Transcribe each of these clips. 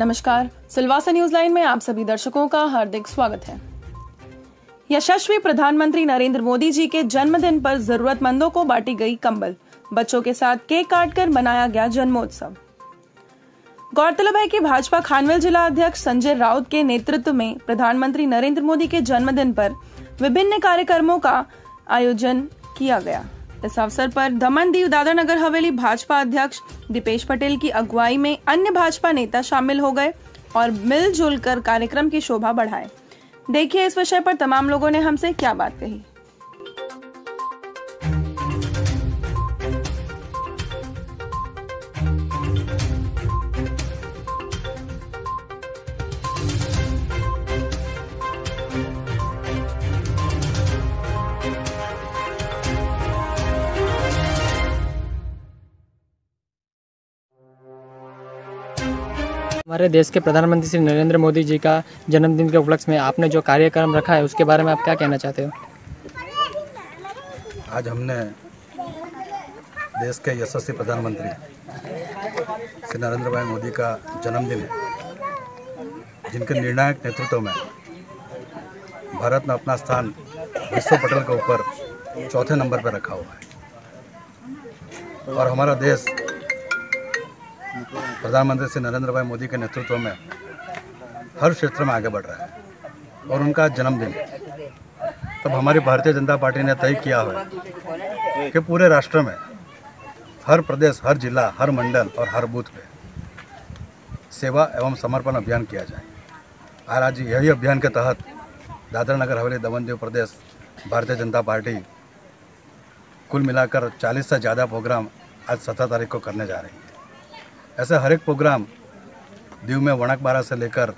नमस्कार, Silvassa news line में आप सभी दर्शकों का हार्दिक स्वागत है। यशस्वी प्रधानमंत्री नरेंद्र मोदी जी के जन्मदिन पर जरूरतमंदों को बांटी गई कंबल, बच्चों के साथ केक काटकर मनाया गया जन्मोत्सव। गौरतलब है कि भाजपा खानवेल जिला अध्यक्ष संजय राउत के नेतृत्व में प्रधानमंत्री नरेंद्र मोदी के जन्मदिन पर विभिन्न कार्यक्रमों का आयोजन किया गया। इस अवसर पर दमन दीव दादरा नगर हवेली भाजपा अध्यक्ष दीपेश पटेल की अगुवाई में अन्य भाजपा नेता शामिल हो गए और मिलजुल कर कार्यक्रम की शोभा बढ़ाए। देखिए इस विषय पर तमाम लोगों ने हमसे क्या बात कही। हमारे देश के प्रधानमंत्री श्री नरेंद्र मोदी जी का जन्मदिन के उपलक्ष्य में आपने जो कार्यक्रम रखा है उसके बारे में आप क्या कहना चाहते हो? आज हमने देश के यशस्वी प्रधानमंत्री श्री नरेंद्र भाई मोदी का जन्मदिन है, जिनके निर्णायक नेतृत्व में भारत ने अपना स्थान विश्व पटल के ऊपर चौथे नंबर पर रखा हुआ है और हमारा देश प्रधानमंत्री श्री नरेंद्र भाई मोदी के नेतृत्व में हर क्षेत्र में आगे बढ़ रहा है और उनका जन्मदिन तब हमारी भारतीय जनता पार्टी ने तय किया है कि पूरे राष्ट्र में हर प्रदेश, हर जिला, हर मंडल और हर बूथ पे सेवा एवं समर्पण अभियान किया जाए। और आज यही अभियान के तहत दादरा नगर हवेली दमन दीव प्रदेश भारतीय जनता पार्टी कुल मिलाकर 40 से ज़्यादा प्रोग्राम आज 17 तारीख को करने जा रही है। ऐसे हर एक प्रोग्राम दीव में वणकबारा से लेकर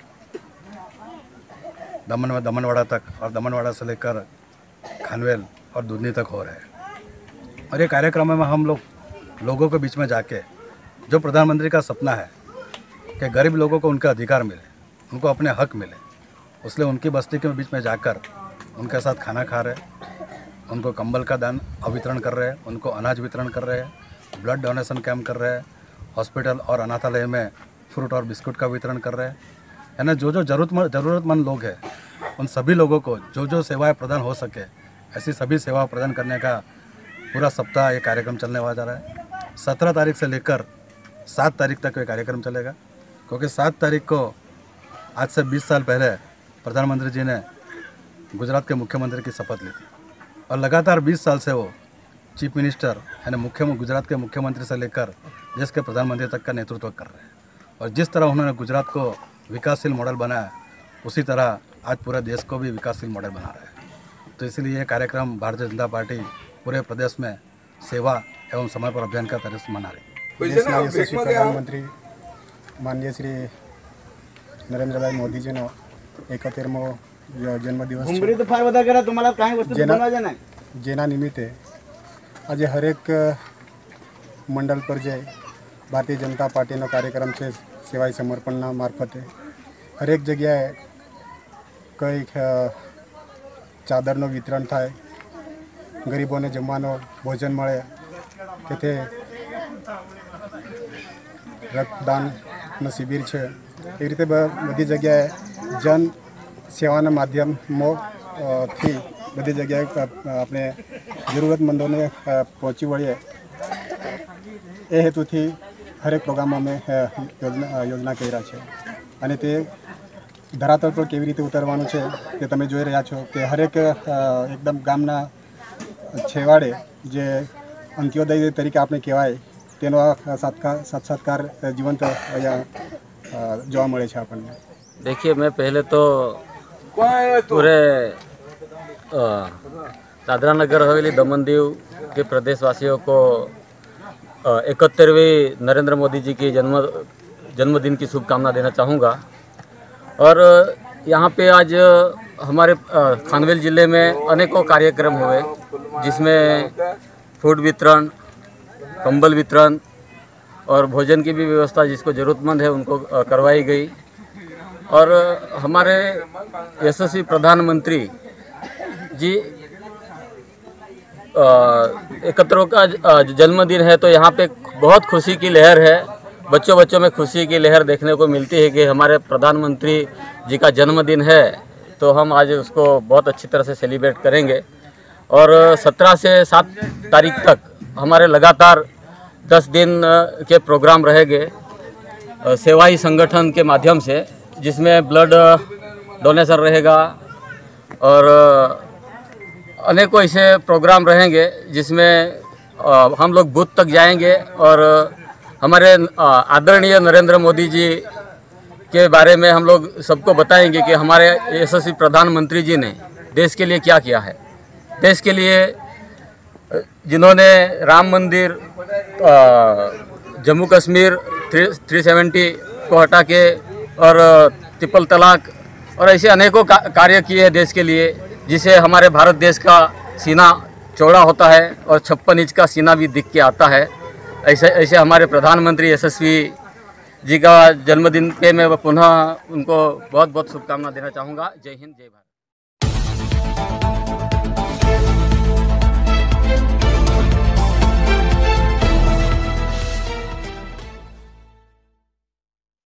दमनवाड़ा तक और दमनवाड़ा से लेकर खानवेल और दुधनी तक हो रहे हैं। और ये कार्यक्रम में हम लोगों के बीच में जाके जो प्रधानमंत्री का सपना है कि गरीब लोगों को उनका अधिकार मिले, उनको अपने हक मिले, इसलिए उनकी बस्ती के बीच में जाकर उनके साथ खाना खा रहे, उनको कंबल का दान वितरण कर रहे हैं, उनको अनाज वितरण कर रहे हैं, ब्लड डोनेशन कैंप कर रहे हैं, हॉस्पिटल और अनाथालय में फ्रूट और बिस्कुट का वितरण कर रहे हैं। यानी जो ज़रूरतमंद लोग हैं उन सभी लोगों को जो सेवाएं प्रदान हो सके ऐसी सभी सेवा प्रदान करने का पूरा सप्ताह ये कार्यक्रम चलने वाला जा रहा है। 17 तारीख से लेकर 7 तारीख तक ये कार्यक्रम चलेगा, क्योंकि 7 तारीख को आज से 20 साल पहले प्रधानमंत्री जी ने गुजरात के मुख्यमंत्री की शपथ ली थी और लगातार 20 साल से वो चीफ मिनिस्टर यानी गुजरात के मुख्यमंत्री से लेकर देश के प्रधानमंत्री तक का नेतृत्व कर रहे हैं। और जिस तरह उन्होंने गुजरात को विकासशील मॉडल बनाया, उसी तरह आज पूरे देश को भी विकासशील मॉडल बना रहे हैं। तो इसलिए ये कार्यक्रम भारतीय जनता पार्टी पूरे प्रदेश में सेवा एवं समर्पण अभियान का तरह से मना रही है। देशना यशस्वी प्रधानमंत्री माननीय श्री नरेंद्र भाई मोदी जी नो 71मो जन्मदिवस जेना निमित्ते आज हरेक मंडल पर जे भारतीय जनता पार्टी कार्यक्रम है सेवाई समर्पण मार्फते हरेक जगह कई चादर वितरण थाय, गरीबों ने जमवानो भोजन मळे के रक्तदान शिबिर है। ए रीते बधी जगह जन सेवा माध्यम थी बधी जगह अपने जरूरतमंदों ने पहुँची वळीए ए हेतु थी हरेक प्रोग्रामों में योजना करी रहा है अने ते धरातल पर केवी रीते उतरवानुं छे ते तमे जोई रह्या छो कि हरेक एकदम गामना छेवाड़े जे अंत्योदय तरीके आपने कहेवाय तेनो साक्षात्कार जीवंत जोवा मळे छे आपने। देखिए, मैं पहले तो पूरे दादरा नगर हवेली दमन दीव के प्रदेशवासियों को 71वें नरेंद्र मोदी जी की जन्मदिन की शुभकामना देना चाहूँगा। और यहाँ पे आज हमारे खानवेल ज़िले में अनेकों कार्यक्रम हुए, जिसमें फूड वितरण, कंबल वितरण और भोजन की भी व्यवस्था जिसको ज़रूरतमंद है उनको करवाई गई। और हमारे यशस्वी प्रधानमंत्री जी 71 का जन्मदिन है, तो यहाँ पे बहुत खुशी की लहर है बच्चों में खुशी की लहर देखने को मिलती है कि हमारे प्रधानमंत्री जी का जन्मदिन है, तो हम आज उसको बहुत अच्छी तरह से सेलिब्रेट करेंगे। और 17 से 7 तारीख तक हमारे लगातार 10 दिन के प्रोग्राम रहेंगे सेवाई संगठन के माध्यम से, जिसमें ब्लड डोनेशन रहेगा और अनेकों ऐसे प्रोग्राम रहेंगे जिसमें हम लोग बूथ तक जाएंगे और हमारे आदरणीय नरेंद्र मोदी जी के बारे में हम लोग सबको बताएंगे कि हमारे यशस्वी प्रधानमंत्री जी ने देश के लिए क्या किया है। देश के लिए जिन्होंने राम मंदिर, जम्मू कश्मीर 370 को हटा के और ट्रिपल तलाक और ऐसे अनेकों कार्य किए हैं देश के लिए, जिसे हमारे भारत देश का सीना चौड़ा होता है और 56 इंच का सीना भी दिख के आता है। ऐसे हमारे प्रधानमंत्री यशस्वी जी का जन्मदिन पे मैं पुनः उनको बहुत बहुत शुभकामना देना चाहूँगा। जय हिंद, जय भारत।